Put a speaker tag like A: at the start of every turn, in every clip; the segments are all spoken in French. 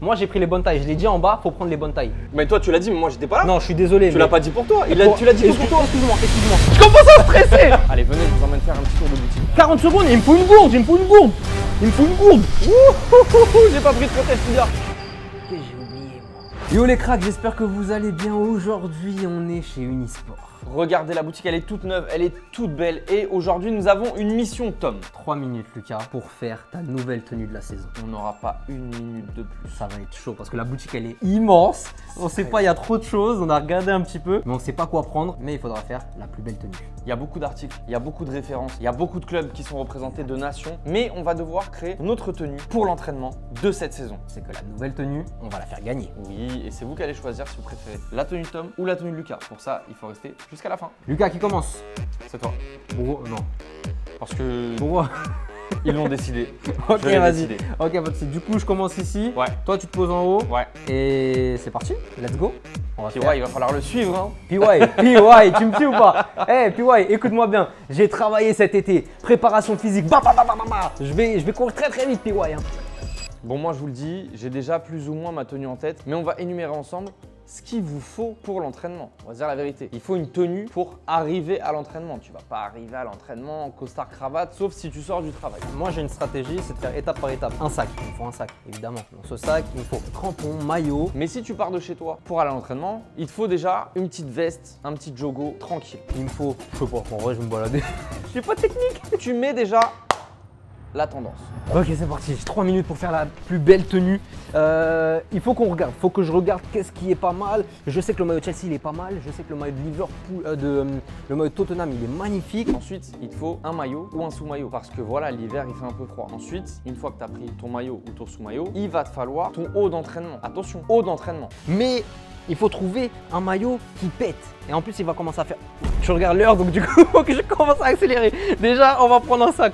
A: Moi j'ai pris les bonnes tailles, je l'ai dit en bas, faut prendre les bonnes tailles.
B: Mais toi tu l'as dit, mais moi j'étais pas là.
A: Non, je suis désolé.
B: Tu l'as pas dit pour toi, tu l'as dit que pour toi.
A: Excuse-moi. Je commence à stresser.
B: Allez, venez, je vous emmène faire un petit tour de boutique.
A: 40 secondes, il me faut une gourde, J'ai pas pris de protège tibia. J'ai oublié moi. Yo les cracks, j'espère que vous allez bien. Aujourd'hui, on est chez Unisport.
B: Regardez la boutique, elle est toute neuve, elle est toute belle et aujourd'hui nous avons une mission Tom.
A: 3 minutes Lucas pour faire ta nouvelle tenue de la saison.
B: On n'aura pas une minute de plus.
A: Ça va être chaud parce que la boutique elle est immense. On sait pas, il y a trop de choses, on a regardé un petit peu, mais on sait pas quoi prendre, mais il faudra faire la plus belle tenue.
B: Il y a beaucoup d'articles, il y a beaucoup de références, il y a beaucoup de clubs qui sont représentés, de nations, mais on va devoir créer notre tenue pour l'entraînement de cette saison.
A: C'est que la nouvelle tenue, on va la faire gagner.
B: Oui, et c'est vous qui allez choisir si vous préférez la tenue de Tom ou la tenue de Lucas. Pour ça, il faut rester jusqu'à la fin.
A: Lucas qui commence.
B: C'est toi.
A: Bon, non.
B: Parce que
A: Pourquoi?
B: ils l'ont décidé.
A: Ok, vas-y. Ok, du coup, je commence ici.
B: Ouais.
A: Toi, tu te poses en haut.
B: Ouais.
A: Et c'est parti. Let's go. On va
B: Puis ouais, il va falloir le suivre. Hein.
A: PY, tu me suis ou pas? Eh, PY, écoute-moi bien. J'ai travaillé cet été. Préparation physique. Je vais courir très vite, PY. Hein.
B: Bon, moi, je vous le dis, j'ai déjà plus ou moins ma tenue en tête, mais on va énumérer ensemble ce qu'il vous faut pour l'entraînement. On va dire la vérité. Il faut une tenue pour arriver à l'entraînement. Tu vas pas arriver à l'entraînement en costard cravate, sauf si tu sors du travail.
A: Moi, j'ai une stratégie, c'est de faire étape par étape. Un sac, il me faut un sac, évidemment. Dans ce sac, il me faut crampons, maillot.
B: Mais si tu pars de chez toi pour aller à l'entraînement, il te faut déjà une petite veste, un petit joggo tranquille.
A: Il me faut, je sais pas, en vrai, je vais me balader. J'ai pas de technique.
B: Tu mets déjà la tendance.
A: Ok, c'est parti. J'ai 3 minutes pour faire la plus belle tenue. Il faut qu'on regarde. Il faut que je regarde qu'est-ce qui est pas mal. Je sais que le maillot de Chelsea, il est pas mal. Je sais que le maillot de Liverpool, le maillot de Tottenham, il est magnifique.
B: Ensuite, il te faut un maillot ou un sous-maillot parce que voilà, l'hiver, il fait un peu froid. Ensuite, une fois que tu as pris ton maillot ou ton sous-maillot, il va te falloir ton haut d'entraînement. Attention, haut d'entraînement.
A: Mais il faut trouver un maillot qui pète. Et en plus, il va commencer à faire... Je regarde l'heure, donc du coup, il faut que je commence à accélérer. Déjà, on va prendre un sac.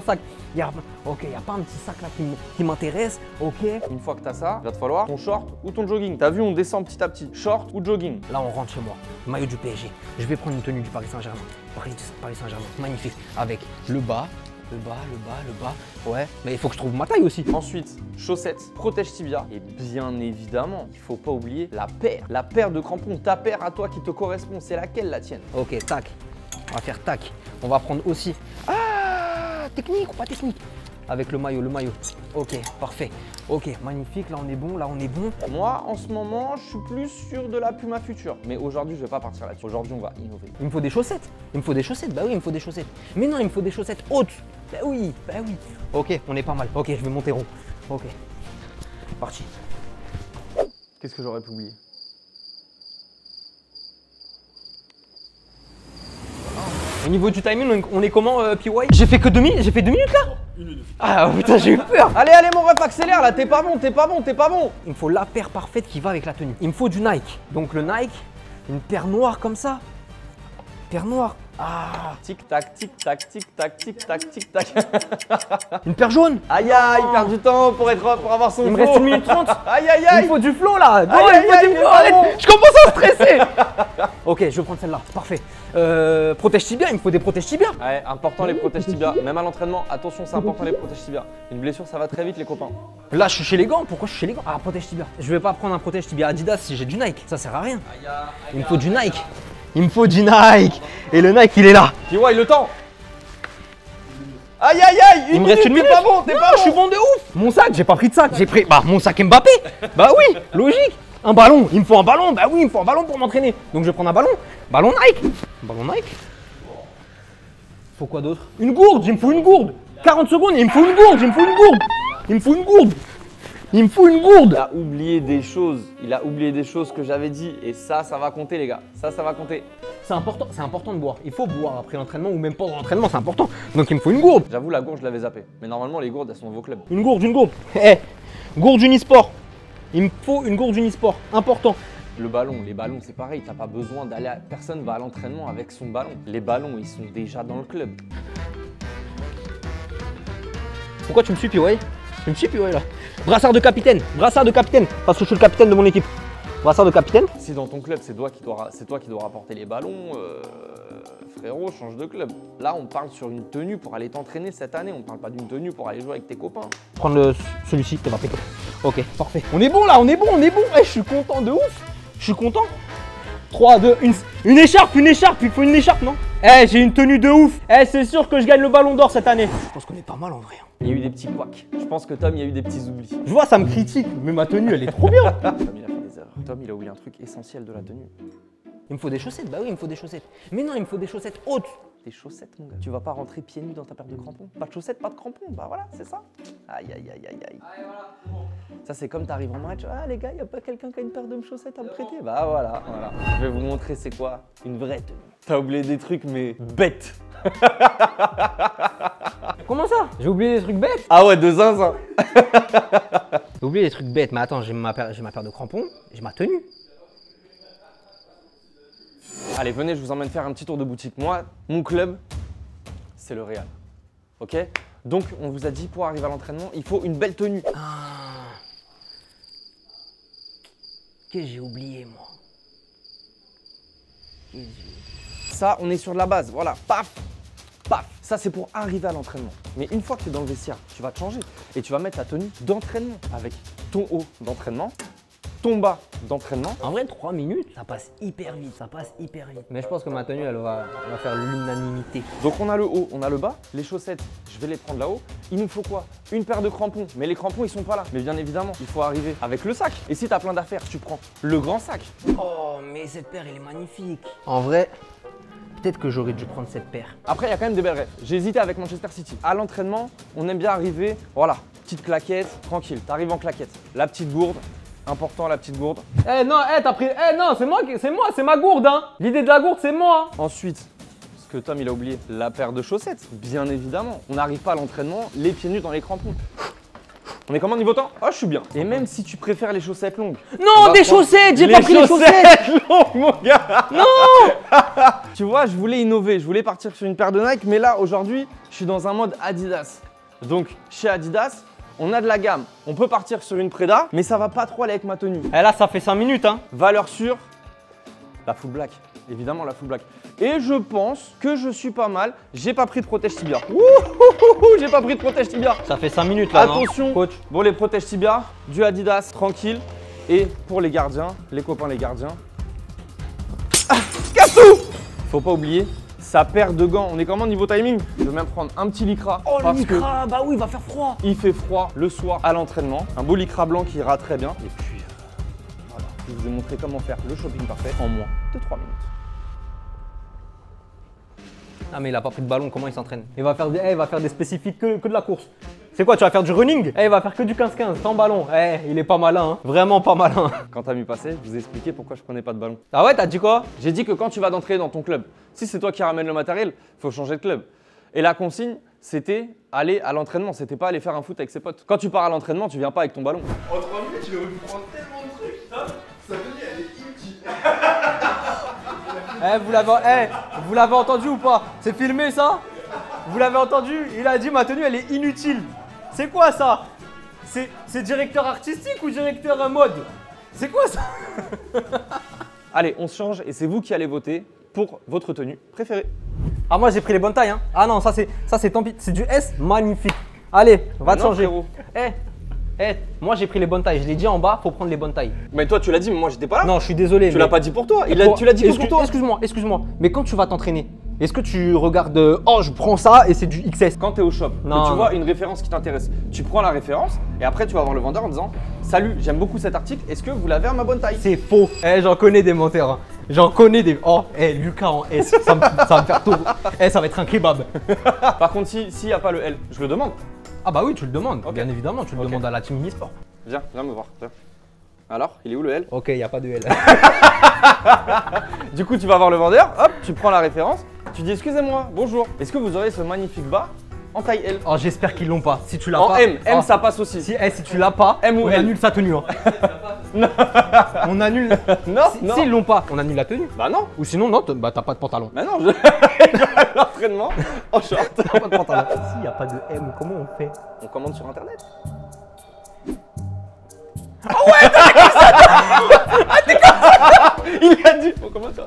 A: Ok, il n'y a pas un petit sac là qui m'intéresse. Ok.
B: Une fois que tu as ça, il va te falloir ton short ou ton jogging. Tu as vu, on descend petit à petit. Short ou jogging.
A: Là, on rentre chez moi. Maillot du PSG. Je vais prendre une tenue du Paris Saint-Germain. Paris Saint-Germain. Magnifique. Avec le bas. Le bas. Ouais, mais il faut que je trouve ma taille aussi.
B: Ensuite, chaussettes, protège tibia. Et bien évidemment, il faut pas oublier la paire. La paire de crampons, ta paire à toi qui te correspond. C'est laquelle la tienne?
A: Ok, tac. On va faire tac. On va prendre aussi... Ah, technique ou pas technique? Avec le maillot. Ok, parfait. Ok, magnifique. Là, on est bon.
B: Moi, en ce moment, je suis plus sûr de la Puma Future. Mais aujourd'hui, je vais pas partir là-dessus. Aujourd'hui, on va innover.
A: Il me faut des chaussettes. Bah oui, il me faut des chaussettes. Mais non, il me faut des chaussettes hautes. Bah oui. Ok, on est pas mal. Ok, je vais monter rond. Ok. Parti.
B: Qu'est-ce que j'aurais pu oublier?
A: Au niveau du timing, on est comment, PY? J'ai fait 2 minutes là? 1 minute. Ah putain, j'ai eu peur.
B: Allez, mon ref, accélère là, t'es pas bon.
A: Il me faut la paire parfaite qui va avec la tenue. Il me faut du Nike. Donc le Nike, une paire noire comme ça. Paire noire. Ah.
B: Tic-tac, tic-tac, tic-tac, tic-tac, tic-tac.
A: Une paire jaune.
B: Aïe, il perd du temps pour avoir son flow.
A: Il me reste 1 minute 30.
B: Aïe.
A: Il me faut du flow là. Non,
B: Aïe,
A: il me faut du flow.
B: aïe,
A: Je commence à stresser. Ok, je vais prendre celle-là. Parfait. Protège tibia, il me faut des protèges tibia.
B: Ouais, important les protèges tibia. Même à l'entraînement, attention, c'est important les protèges tibia. Une blessure, ça va très vite, les copains.
A: Là, je suis chez les gants. Pourquoi je suis chez les gants? Ah, protège tibia. Je vais pas prendre un protège tibia Adidas si j'ai du Nike. Ça sert à rien. Il me faut du Nike. Et le Nike, il est là.
B: Tu vois, le temps. Aïe,
A: Il me reste 1 minute.
B: T'es pas bon,
A: Je suis bon de ouf. Mon sac, j'ai pas pris de sac. J'ai pris mon sac Mbappé. Bah oui, logique. Un ballon, il me faut un ballon. Bah oui, il me faut un ballon pour m'entraîner. Donc je vais prendre un ballon. Ballon Nike. Faut quoi d'autre? Une gourde, il me faut une gourde. 40 secondes, il me faut une gourde. Il me faut une gourde.
B: Il a oublié des choses que j'avais dit et ça va compter les gars. Ça va compter.
A: C'est important de boire. Il faut boire après l'entraînement ou même pendant l'entraînement, c'est important. Donc il me faut une gourde.
B: J'avoue, la gourde, je l'avais zappé. Mais normalement, les gourdes, elles sont dans vos clubs.
A: Une gourde. Gourde Unisport. Il me faut une gourde Unisport. Important.
B: Les ballons, c'est pareil. T'as pas besoin d'aller. Personne va à l'entraînement avec son ballon. Les ballons, ils sont déjà dans le club.
A: Pourquoi tu me suis, PY? Tu me suis, PY là? Brassard de capitaine, parce que je suis le capitaine de mon équipe. Brassard de capitaine.
B: Si dans ton club, c'est toi qui dois rapporter les ballons, frérot, change de club. Là, on parle sur une tenue pour aller t'entraîner cette année. On parle pas d'une tenue pour aller jouer avec tes copains.
A: Prendre celui-ci, t'es pas pris. Ok, parfait. On est bon là, on est bon, on est bon. Eh, je suis content de ouf. Je suis content. 3, 2, 1. Une écharpe, il faut une écharpe, non? Eh, j'ai une tenue de ouf. Eh, c'est sûr que je gagne le ballon d'or cette année. Je pense qu'on est pas mal en vrai.
B: Il y a eu des petits couacs. Je pense que Tom, il y a eu des petits oublis.
A: Je vois, ça me critique, mais ma tenue, elle est trop bien.
B: Tom, il a fait des erreurs. Tom, il a oublié un truc essentiel de la tenue.
A: Il me faut des chaussettes, bah oui, il me faut des chaussettes. Mais non, il me faut des chaussettes hautes.
B: Des chaussettes, mon gars. Tu vas pas rentrer pieds nus dans ta paire de crampons. Pas de chaussettes, pas de crampons. Bah voilà, c'est ça. Aïe, aïe, aïe, aïe, aïe. Ça, c'est comme t'arrives en match. Ah, les gars, y a pas quelqu'un qui a une paire de chaussettes à me prêter? Bah voilà, voilà. Je vais vous montrer c'est quoi une vraie tenue. T'as oublié des trucs, mais bêtes.
A: Comment ça? J'ai oublié des trucs bêtes.
B: Ah ouais, de zinzin.
A: J'ai oublié des trucs bêtes, mais attends, j'ai ma paire de crampons, j'ai ma tenue.
B: Allez, venez, je vous emmène faire un petit tour de boutique. Moi, mon club, c'est le Real. Ok? Donc, on vous a dit, pour arriver à l'entraînement, il faut une belle tenue.
A: Ah. Qu'est-ce que j'ai oublié, moi?
B: Ça, on est sur de la base. Voilà, paf, paf. Ça, c'est pour arriver à l'entraînement. Mais une fois que tu es dans le vestiaire, tu vas te changer et tu vas mettre ta tenue d'entraînement avec ton haut d'entraînement, ton bas d'entraînement.
A: En vrai, 3 minutes, ça passe hyper vite, Mais je pense que ma tenue, elle va faire l'unanimité.
B: Donc on a le haut, on a le bas. Les chaussettes, je vais les prendre là-haut. Il nous faut quoi? Une paire de crampons. Mais les crampons, ils sont pas là. Mais bien évidemment, il faut arriver avec le sac. Et si tu as plein d'affaires, tu prends le grand sac.
A: Oh, mais cette paire, elle est magnifique. En vrai, peut-être que j'aurais dû prendre cette paire.
B: Après, il y a quand même des belles rêves. J'ai hésité avec Manchester City. À l'entraînement, on aime bien arriver, voilà, petite claquette, tranquille. Tu arrives en claquette. La petite gourde. Important, la petite gourde.
A: Eh non, t'as pris. Eh non, c'est ma gourde, hein. L'idée de la gourde, c'est moi.
B: Ensuite, ce que Tom il a oublié, la paire de chaussettes, bien évidemment. On n'arrive pas à l'entraînement les pieds nus dans les crampons. On est comment niveau temps? Oh, je suis bien. Et même si tu préfères les chaussettes longues.
A: Non, des chaussettes, j'ai pas pris les chaussettes
B: longues, mon gars.
A: Non.
B: Tu vois, je voulais innover, je voulais partir sur une paire de Nike, mais là, aujourd'hui, je suis dans un mode Adidas. Donc, chez Adidas, on a de la gamme. On peut partir sur une Preda, mais ça va pas trop aller avec ma tenue.
A: Et là, ça fait 5 minutes, hein.
B: Valeur sûre, la full black. Évidemment, la full black. Et je pense que je suis pas mal. J'ai pas pris de protège tibia. J'ai pas pris de protège tibia.
A: Ça fait 5 minutes là.
B: Attention,
A: non, coach.
B: Bon, les protège tibia, du Adidas, tranquille. Et pour les gardiens, les copains les gardiens. Ah, casse tout. Faut pas oublier sa paire de gants. On est comment niveau timing? Je vais même prendre un petit lycra.
A: Oh, le lycra, bah oui, il va faire froid.
B: Il fait froid le soir à l'entraînement. Un beau lycra blanc qui ira très bien. Et puis, voilà, je vous ai montré comment faire le shopping parfait en moins de 3 minutes.
A: Ah mais il a pas pris de ballon, comment il s'entraîne? Il va faire des spécifiques que de la course. C'est quoi, tu vas faire du running? Il va faire que du 15-15, sans ballon. Il est pas malin, hein. Vraiment pas malin.
B: Quand t'as mis passé, je vous ai expliqué pourquoi je prenais pas de ballon.
A: Ah ouais, t'as dit quoi?
B: J'ai dit que quand tu vas d'entrer dans ton club, si c'est toi qui ramènes le matériel, faut changer de club. Et la consigne, c'était aller à l'entraînement, c'était pas aller faire un foot avec ses potes. Quand tu pars à l'entraînement, tu viens pas avec ton ballon.
C: En 3 minutes, tu aurais pu prendre tellement de trucs, ça tenue, elle est inutile.
A: Vous l'avez entendu ou pas? C'est filmé ça? Vous l'avez entendu? Il a dit ma tenue elle est inutile. C'est quoi ça? C'est directeur artistique ou directeur mode? C'est quoi ça?
B: Allez, on se change et c'est vous qui allez voter pour votre tenue préférée.
A: Ah moi j'ai pris les bonnes tailles hein. Ah non ça c'est tant pis, c'est du S magnifique. Allez, va te changer. Moi j'ai pris les bonnes tailles, je l'ai dit en bas, faut prendre les bonnes tailles.
B: Mais toi tu l'as dit, mais moi j'étais pas là.
A: Non, je suis désolé.
B: Tu l'as pas dit pour toi, tu l'as dit que pour toi.
A: Excuse-moi, mais quand tu vas t'entraîner, est-ce que tu regardes oh je prends ça et c'est du XS?
B: Quand tu es au shop,
A: Non,
B: que tu
A: non.
B: vois une référence qui t'intéresse, tu prends la référence et après tu vas voir le vendeur en disant salut, j'aime beaucoup cet article, est-ce que vous l'avez à ma bonne taille?
A: C'est faux. J'en connais des menteurs. Hein. J'en connais des. Oh, Lucas en S, ça va me faire tout. Ça va être un kebab.
B: Par contre, s'il n'y a pas le L, je le demande.
A: Ah bah oui, tu le demandes.
B: Ok.
A: Bien évidemment, tu le demandes à la team e-sport.
B: Viens me voir. Viens. Alors, il est où le L?
A: Ok, il n'y a pas de L.
B: Du coup, tu vas voir le vendeur, hop, tu prends la référence, tu dis excusez-moi, bonjour, est-ce que vous aurez ce magnifique bas en taille L?
A: Oh, j'espère qu'ils l'ont pas. Si tu l'as
B: En
A: pas.
B: M, M
A: oh,
B: ça passe aussi.
A: Si tu l'as pas,
B: M ou
A: on
B: L.
A: annule sa tenue. Hein. On annule.
B: Non, non.
A: S'ils l'ont pas, on annule la tenue.
B: Bah non,
A: Ou sinon, non, bah t'as pas de pantalon.
B: bah non, je vais à l'entraînement en short.
A: T'as pas de pantalon. S'il n'y a pas de M, comment on fait?
B: On commande sur internet. Il a dit. Bon, comment ça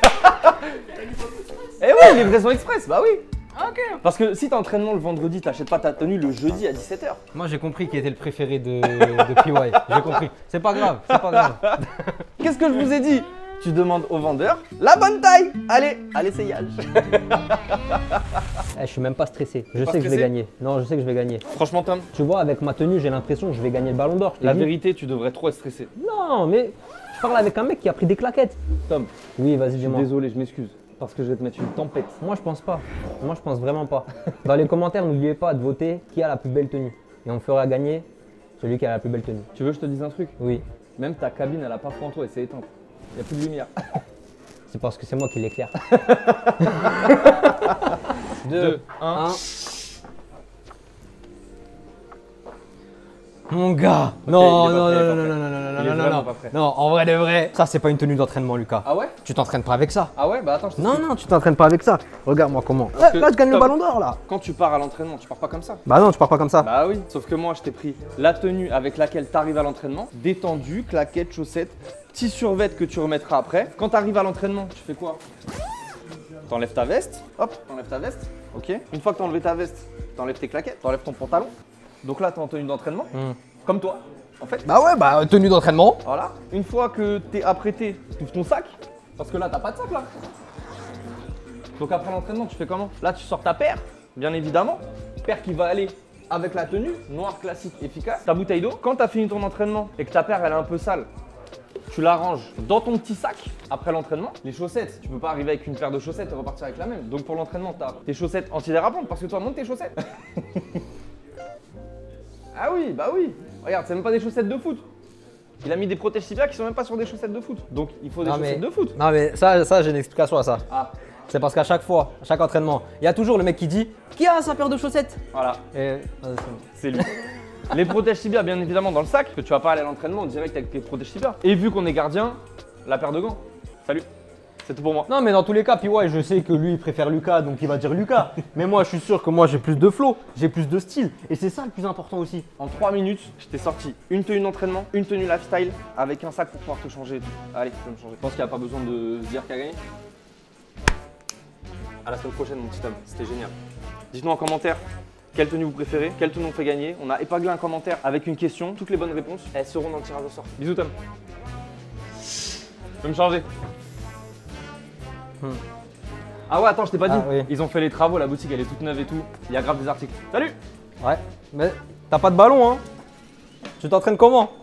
B: Eh oui, livraison express, bah oui.
A: Ok.
B: Parce que si t'as entraînement le vendredi, t'achètes pas ta tenue le jeudi à 17h.
A: Moi j'ai compris qui était le préféré de PY. J'ai compris. C'est pas grave, c'est pas grave.
B: Qu'est-ce que je vous ai dit? Tu demandes au vendeur la bonne taille. Allez, à l'essayage.
A: Je suis même pas stressé. Je
B: Pas
A: sais que je vais
B: stressé
A: gagner. Non, je sais que je vais gagner.
B: Franchement, Tom,
A: Tu vois, avec ma tenue, j'ai l'impression que je vais gagner le ballon d'or. je t'ai
B: la
A: dit.
B: vérité, tu devrais trop être stressé.
A: Non, mais je parle avec un mec qui a pris des claquettes.
B: Tom,
A: Oui, vas-y,
B: je suis
A: dis-moi.
B: désolé, je m'excuse. Parce que je vais te mettre une tempête.
A: Moi, je pense pas. Moi, je pense vraiment pas. Dans les commentaires, n'oubliez pas de voter qui a la plus belle tenue. Et on fera gagner celui qui a la plus belle tenue.
B: Tu veux que je te dise un truc?
A: Oui.
B: Même ta cabine, elle a pas froid en toi et c'est éteinte. Il n'y a plus de lumière.
A: C'est parce que c'est moi qui l'éclaire.
B: 2, 1.
A: Mon gars.
B: il
A: Non,
B: est
A: non,
B: pas prêt,
A: non,
B: il est
A: non,
B: pas
A: non, non, non,
B: Il est
A: non, non,
B: vraiment
A: non.
B: pas prêt.
A: Non, en vrai de vrai. Ça, c'est pas une tenue d'entraînement, Lucas.
B: Ah ouais?
A: Tu t'entraînes pas avec ça.
B: Ah ouais? Bah attends, je
A: Non,
B: t'explique.
A: non, tu t'entraînes pas avec ça. Regarde-moi comment.
B: que-
A: Là, je gagne le
B: Tom.
A: ballon d'or, là.
B: Quand tu pars à l'entraînement, tu pars pas comme ça.
A: Bah non, tu pars pas comme ça.
B: Bah oui. Sauf que moi, je t'ai pris la tenue avec laquelle tu arrives à l'entraînement, détendu, claquettes, chaussettes, petit survêt que tu remettras après. Quand tu arrives à l'entraînement, tu fais quoi? T'enlèves ta veste, hop, t'enlèves ta veste, ok. Une fois que t'as enlevé ta veste, t'enlèves tes claquettes, t'enlèves ton pantalon. Donc là, t'es en tenue d'entraînement, comme toi, en fait.
A: Bah ouais, bah tenue d'entraînement.
B: Voilà. Une fois que t'es apprêté, tu ouvres ton sac, parce que là, t'as pas de sac là. Donc après l'entraînement, tu fais comment? Là, tu sors ta paire, bien évidemment. Paire qui va aller avec la tenue, noire classique, efficace. Ta bouteille d'eau. Quand t'as fini ton entraînement et que ta paire, elle est un peu sale, tu la ranges dans ton petit sac après l'entraînement. Les chaussettes, tu peux pas arriver avec une paire de chaussettes et repartir avec la même. Donc pour l'entraînement, t'as tes chaussettes antidérapantes parce que toi, monte tes chaussettes. Ah oui, bah oui. Regarde, c'est même pas des chaussettes de foot. Il a mis des protèges tibias qui sont même pas sur des chaussettes de foot. Donc il faut des chaussettes de foot.
A: Non, mais ça j'ai une explication à ça.
B: Ah,
A: C'est parce qu'à chaque fois, à chaque entraînement, il y a toujours le mec qui dit qui a sa paire de chaussettes.
B: voilà,
A: Et
B: c'est lui. Les protèges tibias, bien évidemment, dans le sac, parce que tu vas pas aller à l'entraînement direct avec tes protèges tibias. Et vu qu'on est gardien, la paire de gants. Salut. C'est tout pour moi.
A: non, mais dans tous les cas, puis ouais, je sais que lui il préfère Lucas, donc il va dire Lucas. Mais moi, je suis sûr que moi j'ai plus de flow, j'ai plus de style, et c'est ça le plus important aussi.
B: En 3 minutes, je t'ai sorti une tenue d'entraînement, une tenue lifestyle, avec un sac pour pouvoir te changer et tout. Allez, tu peux me changer. Je pense qu'il n'y a pas besoin de se dire qui a gagné. À la semaine prochaine, mon petit homme. C'était génial. Dites-nous en commentaire quelle tenue vous préférez, quelle tenue on fait gagner. On a épinglé un commentaire avec une question. Toutes les bonnes réponses, elles seront dans le tirage au sort. Bisous, Tom. Tu peux me changer. Ah ouais, attends, je t'ai pas dit.
A: Ah oui.
B: Ils ont fait les travaux, la boutique elle est toute neuve et tout. Il y a grave des articles. Salut!
A: Ouais, mais t'as pas de ballon, hein. Tu t'entraînes comment?